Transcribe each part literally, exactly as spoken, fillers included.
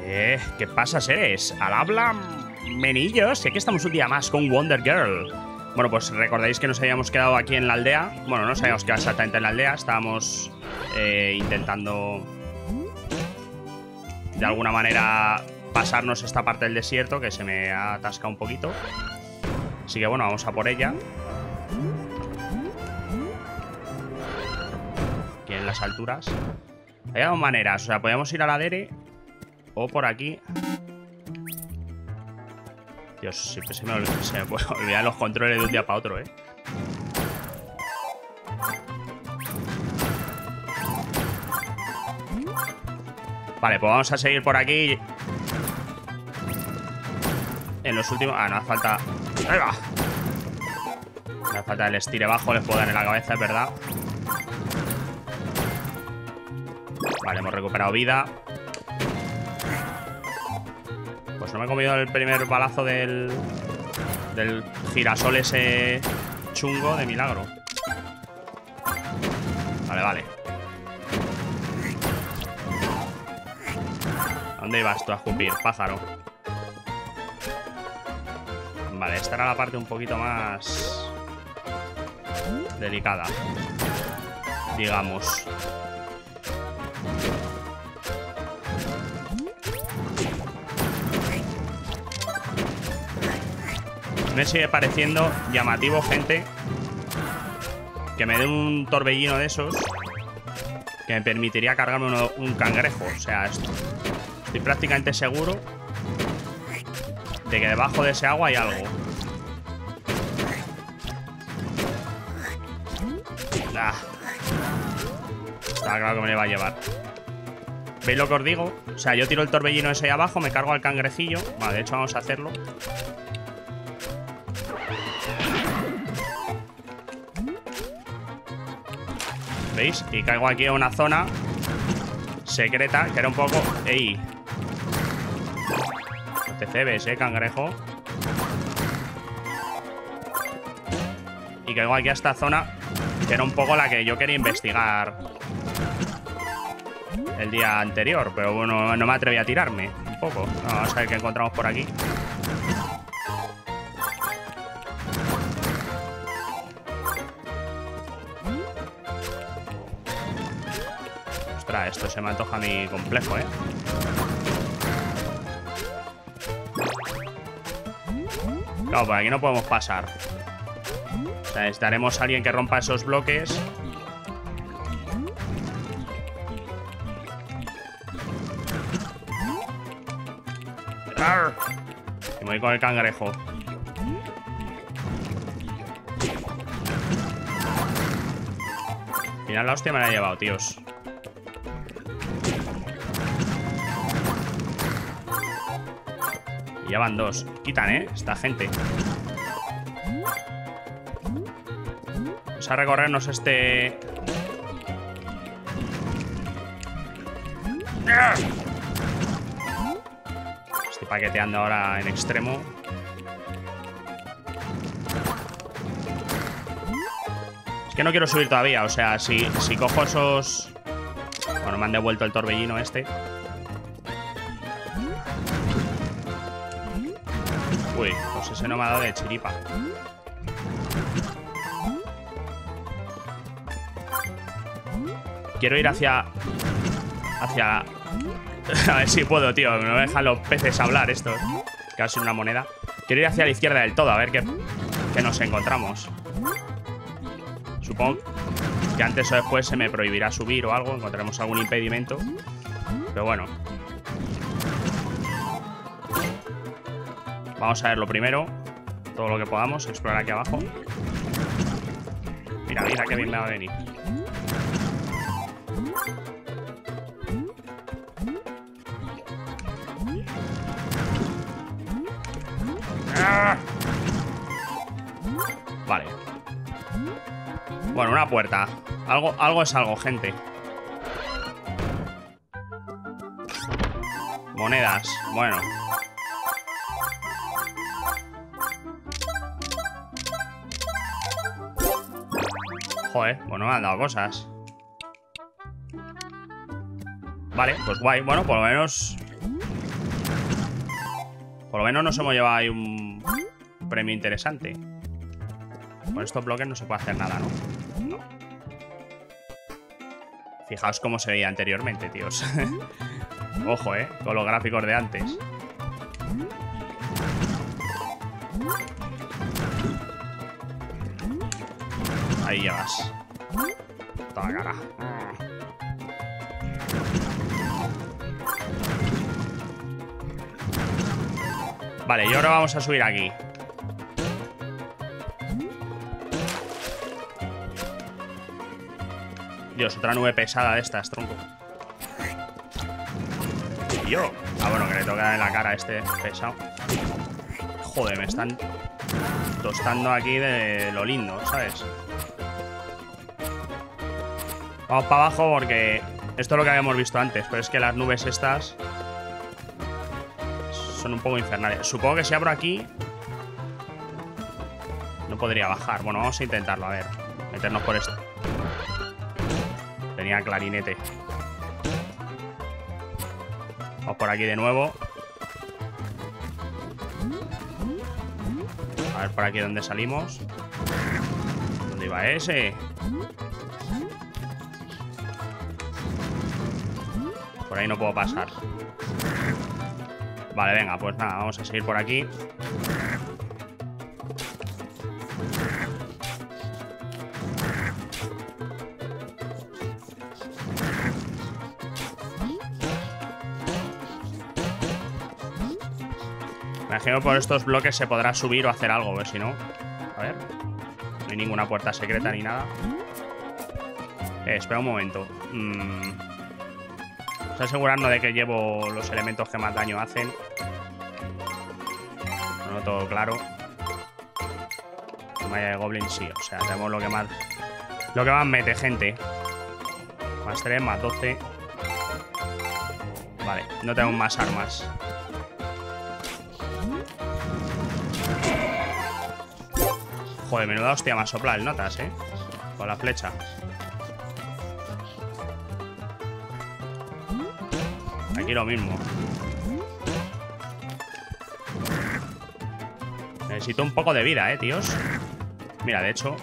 Eh, ¿qué pasa, seres? Al habla, menillos. Y aquí estamos un día más con Wonder Girl. Bueno, pues recordáis que nos habíamos quedado aquí en la aldea. Bueno, no nos habíamos quedado exactamente en la aldea. Estábamos eh, intentando de alguna manera pasarnos esta parte del desierto, que se me ha atascado un poquito. Así que bueno, vamos a por ella. Aquí en las alturas. Hay dos maneras, o sea, podemos ir a la Dere o por aquí. Dios, siempre se me, olvida, se me puede olvidar los controles de un día para otro, eh. Vale, pues vamos a seguir por aquí. En los últimos... Ah, no hace falta... ¡Ahí va! No hace falta el estire bajo, les puedo dar en la cabeza, es verdad. Vale, hemos recuperado vida. Pues no me he comido el primer balazo del... del girasol ese chungo de milagro. Vale, vale. ¿Dónde ibas tú a escupir, pájaro? Vale, esta era la parte un poquito más delicada, digamos. Me sigue pareciendo llamativo, gente, que me dé un torbellino de esos que me permitiría cargarme uno, un cangrejo. O sea, esto, estoy prácticamente seguro de que debajo de ese agua hay algo. Ah. Estaba claro que me le va a llevar. ¿Veis lo que os digo? O sea, yo tiro el torbellino ese ahí abajo, me cargo al cangrejillo. Vale, de hecho vamos a hacerlo. ¿Veis? Y caigo aquí a una zona secreta que era un poco... ¡Ey! No te cebes, ¿eh, cangrejo? Y caigo aquí a esta zona que era un poco la que yo quería investigar el día anterior, pero bueno, no me atreví a tirarme un poco. No, vamos a ver qué encontramos por aquí. Ostras, esto se me antoja a mí complejo, ¿eh? Claro, por aquí no podemos pasar. O sea, necesitaremos a alguien que rompa esos bloques. Y me voy con el cangrejo. Al final la hostia me la he llevado, tíos. Y ya van dos. Quitan, ¿eh? Esta gente. Vamos a recorrernos este... Estoy paqueteando ahora en extremo. Es que no quiero subir todavía. O sea, si, si cojo esos... Bueno, me han devuelto el torbellino este. Uy, pues ese no me ha dado de chiripa. Quiero ir hacia... Hacia... A ver si puedo, tío. Me no dejan los peces hablar esto. Casi una moneda. Quiero ir hacia la izquierda del todo, a ver qué, qué nos encontramos. Supongo que antes o después se me prohibirá subir o algo. Encontraremos algún impedimento. Pero bueno. Vamos a ver lo primero. Todo lo que podamos. Explorar aquí abajo. Mira, mira qué bien me va a venir. ¡Ah! Vale. Bueno, una puerta. Algo, algo es algo, gente. Monedas. Bueno. Joder, bueno, me han dado cosas. Vale, pues guay. Bueno, por lo menos Por lo menos nos hemos llevado ahí un premio interesante. Con estos bloques no se puede hacer nada, ¿no? No. Fijaos cómo se veía anteriormente, tíos. Ojo, ¿eh? Con los gráficos de antes. Ahí llegas. Toda cara. Vale, y ahora vamos a subir aquí. Dios, otra nube pesada de estas, tronco. Y yo. Ah, bueno, que le toca en la cara a este pesado. Joder, me están tostando aquí de lo lindo, ¿sabes? Vamos para abajo porque esto es lo que habíamos visto antes, pero es que las nubes estas son un poco infernales. Supongo que si abro aquí no podría bajar. Bueno, vamos a intentarlo, a ver. Meternos por esto. Tenía clarinete. Vamos por aquí de nuevo. A ver por aquí dónde salimos. ¿Dónde iba ese? Por ahí no puedo pasar. Vale, venga, pues nada, vamos a seguir por aquí. Me imagino que por estos bloques se podrá subir o hacer algo, a ver si no. A ver. No hay ninguna puerta secreta ni nada. Eh, espera un momento. Mm. Vamos a asegurarnos de que llevo los elementos que más daño hacen. No todo claro. Malla de Goblin sí, o sea, tenemos lo que más. Lo que más mete, gente. Más tres, más doce. Vale, no tenemos más armas. Joder, menuda hostia más sopla el notas, eh. Con la flecha. Aquí lo mismo. Necesito un poco de vida, eh, tíos. Mira, de hecho.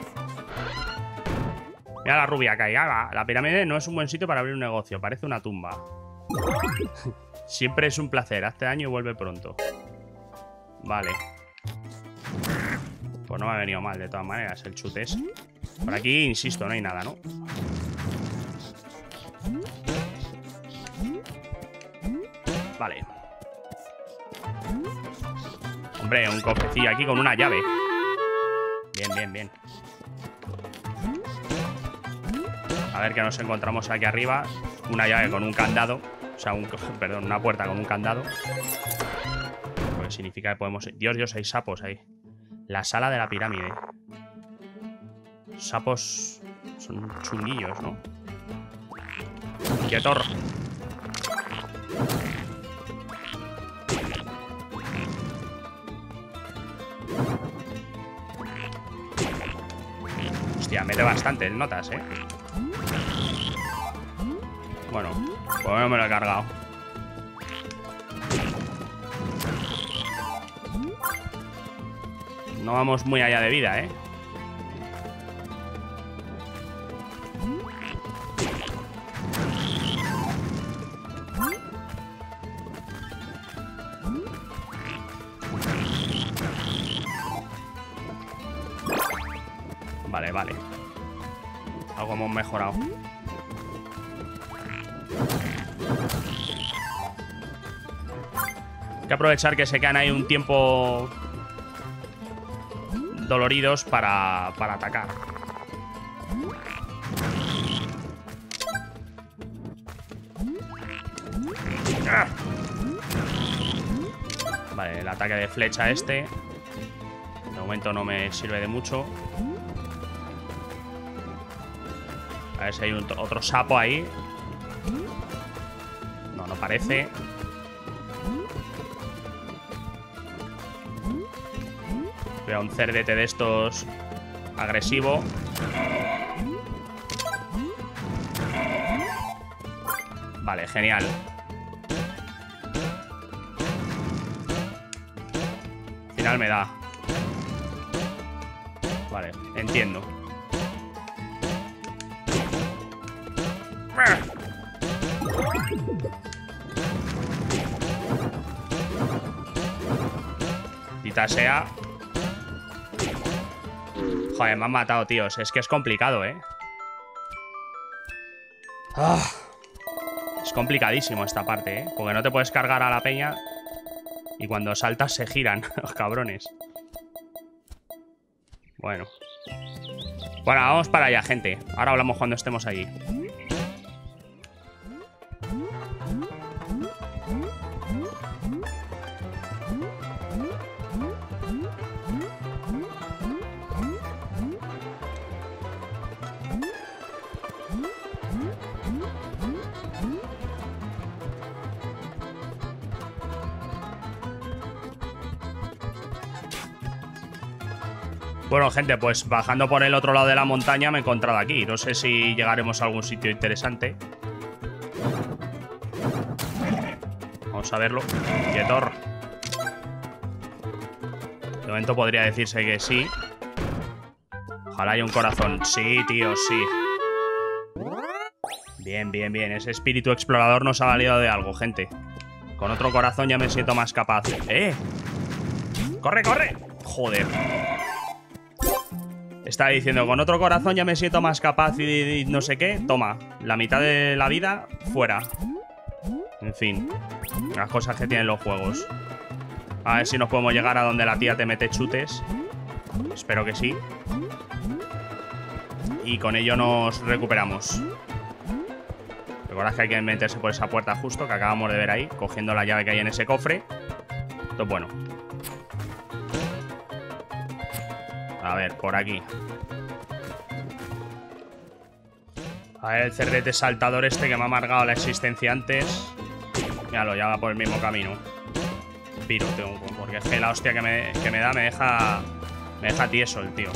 Mira la rubia que hay. La, la pirámide no es un buen sitio para abrir un negocio. Parece una tumba. Siempre es un placer. Hazte daño y vuelve pronto. Vale. Pues no me ha venido mal, de todas maneras, el chute ese. Por aquí, insisto, no hay nada, ¿no? Vale. Hombre, un cofrecillo aquí con una llave. Bien, bien, bien. A ver qué nos encontramos aquí arriba. Una llave con un candado. O sea, un, perdón, una puerta con un candado. Lo que significa que podemos... Dios, Dios, hay sapos ahí. La sala de la pirámide. Sapos son chunguillos, ¿no? ¡Quieto! Hostia, mete bastante el notas, ¿eh? Bueno, pues no me lo he cargado. No vamos muy allá de vida, ¿eh? Vale, vale. Algo hemos mejorado. Hay que aprovechar que se quedan ahí un tiempo doloridos para, para atacar. ¡Ah! Vale, el ataque de flecha este de momento no me sirve de mucho. A ver si hay un, otro sapo ahí. No, no parece. Veo un cerdete de estos agresivo. Vale, genial. final me da. Vale, entiendo. Quita sea. Joder, me han matado, tíos. Es que es complicado, ¿eh? Ah, es complicadísimo esta parte, ¿eh? Porque no te puedes cargar a la peña y cuando saltas se giran los cabrones. Bueno. Bueno, vamos para allá, gente. Ahora hablamos cuando estemos allí. Bueno, gente, pues bajando por el otro lado de la montaña me he encontrado aquí. No sé si llegaremos a algún sitio interesante. Vamos a verlo. Quietor. De momento podría decirse que sí. Ojalá haya un corazón. Sí, tío, sí. Bien, bien, bien. Ese espíritu explorador nos ha valido de algo, gente. Con otro corazón ya me siento más capaz. ¡Eh! ¡Corre, corre! Joder. Estaba diciendo, con otro corazón ya me siento más capaz y, y no sé qué. Toma, la mitad de la vida fuera. En fin, las cosas que tienen los juegos. A ver si nos podemos llegar a donde la tía te mete chutes. Espero que sí. Y con ello nos recuperamos. Recordad que hay que meterse por esa puerta justo que acabamos de ver ahí, cogiendo la llave que hay en ese cofre. Esto es bueno. A ver, por aquí. A ver, el cerdete saltador este que me ha amargado la existencia antes. Míralo, ya va por el mismo camino. Piro, tengo, porque es que la hostia que me, que me da me deja, me deja tieso el tío.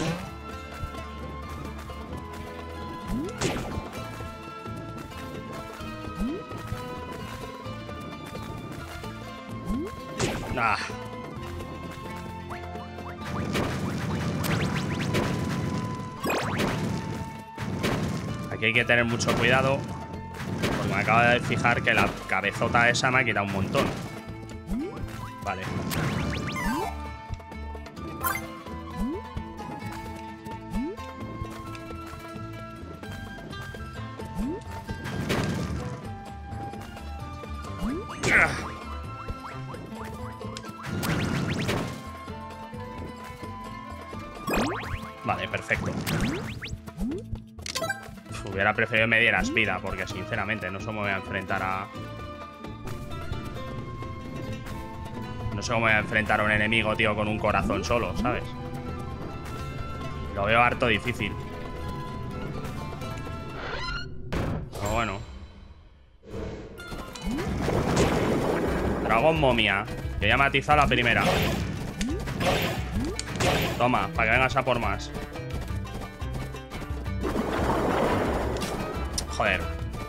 Ah. Aquí hay que tener mucho cuidado, porque me acabo de fijar que la cabezota esa me ha quitado un montón. Vale. Vale, perfecto. Hubiera preferido que me dieras vida, porque sinceramente no sé cómo me voy a enfrentar a... No sé cómo me voy a enfrentar a un enemigo, tío, con un corazón solo, ¿sabes? Lo veo harto difícil. Pero bueno. Dragón momia, que ya me ha atizado la primera. Toma, para que vengas a por más. Joder.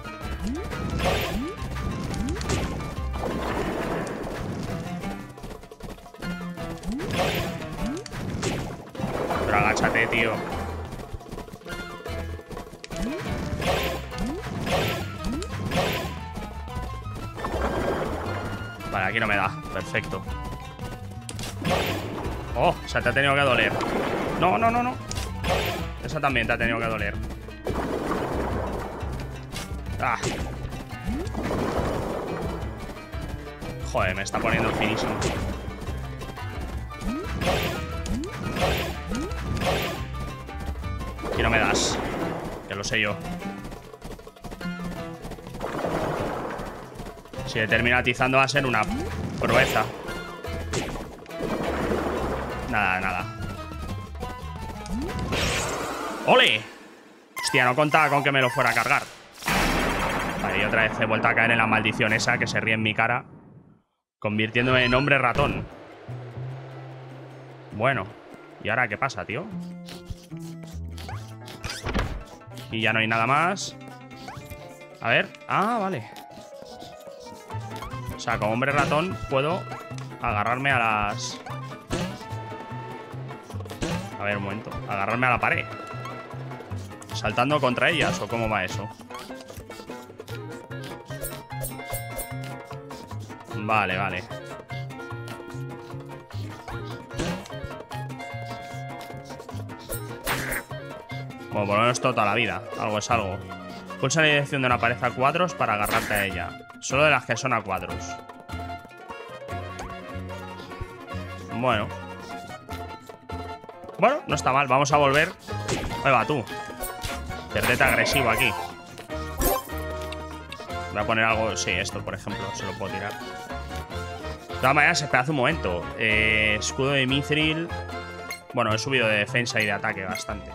Pero agáchate, tío. Vale, aquí no me da. Perfecto. Oh, esa te ha tenido que doler. No, no, no, no. Esa también te ha tenido que doler. Ah. Joder, me está poniendo finísimo. Aquí no me das. Que lo sé yo. Si le termino atizando va a ser una proeza. Nada, nada. ¡Ole! Hostia, no contaba con que me lo fuera a cargar. Vale, y otra vez he vuelto a caer en la maldición esa que se ríe en mi cara, convirtiéndome en hombre ratón. Bueno, ¿y ahora qué pasa, tío? Y ya no hay nada más. A ver. Ah, vale. O sea, como hombre ratón puedo agarrarme a las... A ver, un momento. Agarrarme a la pared. ¿Saltando contra ellas o cómo va eso? Vale, vale. Bueno, por lo menos toda la vida. Algo es algo. Pulsa la dirección de una pared a cuadros para agarrarte a ella. Solo de las que son a cuadros. Bueno. Bueno, no está mal. Vamos a volver. Ahí va tú. Cerdete agresivo aquí. Voy a poner algo... Sí, esto, por ejemplo. Se lo puedo tirar. De todas maneras, esperad un momento. Eh, escudo de Mithril. Bueno, he subido de defensa y de ataque bastante.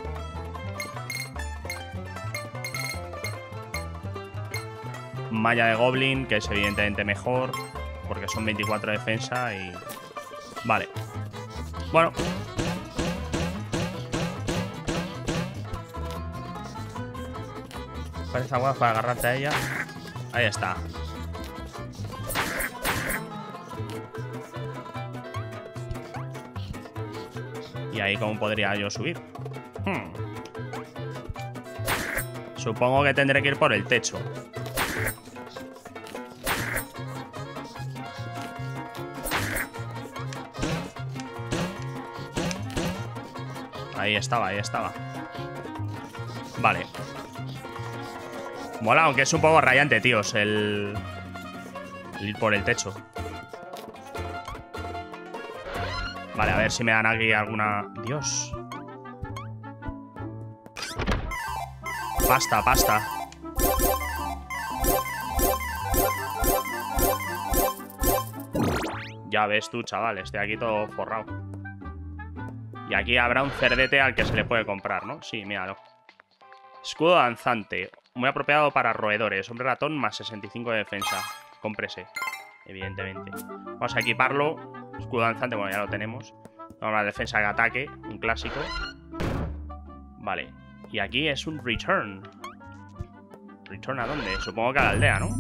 Malla de Goblin, que es evidentemente mejor, porque son veinticuatro de defensa y... Vale. Bueno. Parece agua para agarrarte a ella. Ahí está. ¿Y ahí cómo podría yo subir? Hmm. Supongo que tendré que ir por el techo. Ahí estaba, ahí estaba. Vale. Mola, aunque es un poco rayante, tíos, el... el ir por el techo. Vale, a ver si me dan aquí alguna... Dios. Pasta, pasta. Ya ves tú, chaval, estoy aquí todo forrado. Y aquí habrá un cerdete al que se le puede comprar, ¿no? Sí, míralo. Escudo danzante. Muy apropiado para roedores. Hombre ratón más sesenta y cinco de defensa. Cómprese, evidentemente. Vamos a equiparlo. Escudo danzante, bueno, ya lo tenemos. Vamos a la defensa de ataque. Un clásico. Vale. Y aquí es un return. ¿Return a dónde? Supongo que a la aldea, ¿no?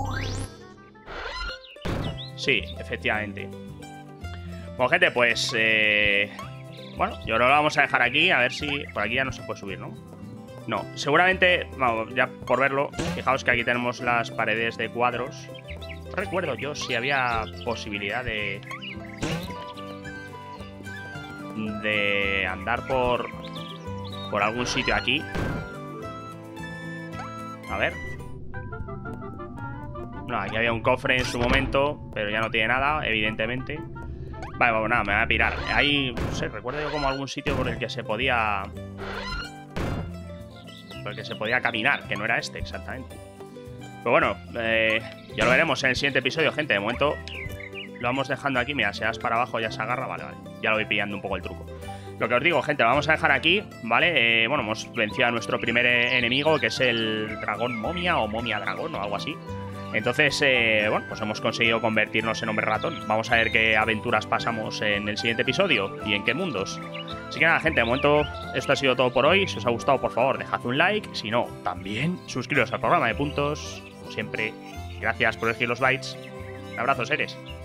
Sí, efectivamente. Bueno, gente, pues... Eh... Bueno, yo lo vamos a dejar aquí. A ver si... Por aquí ya no se puede subir, ¿no? No, seguramente... Vamos, ya por verlo. Fijaos que aquí tenemos las paredes de cuadros. No recuerdo yo si había posibilidad de... De andar por... Por algún sitio aquí. A ver. No, aquí había un cofre en su momento, pero ya no tiene nada, evidentemente. Vale, bueno, nada, me voy a pirar. Ahí, no sé, recuerdo yo como algún sitio por el que se podía... Por el que se podía caminar, que no era este exactamente. Pero bueno, eh, ya lo veremos en el siguiente episodio, gente. De momento lo vamos dejando aquí. Mira, si das para abajo ya se agarra, vale, vale. Ya lo voy pillando un poco el truco. Lo que os digo, gente, lo vamos a dejar aquí, ¿vale? Eh, bueno, hemos vencido a nuestro primer enemigo, que es el dragón momia o momia dragón o algo así. Entonces, eh, bueno, pues hemos conseguido convertirnos en hombre ratón. Vamos a ver qué aventuras pasamos en el siguiente episodio y en qué mundos. Así que nada, gente, de momento esto ha sido todo por hoy. Si os ha gustado, por favor, dejad un like. Si no, también suscribiros al programa de puntos. Como siempre, gracias por elegir los bytes. Un abrazo, seres.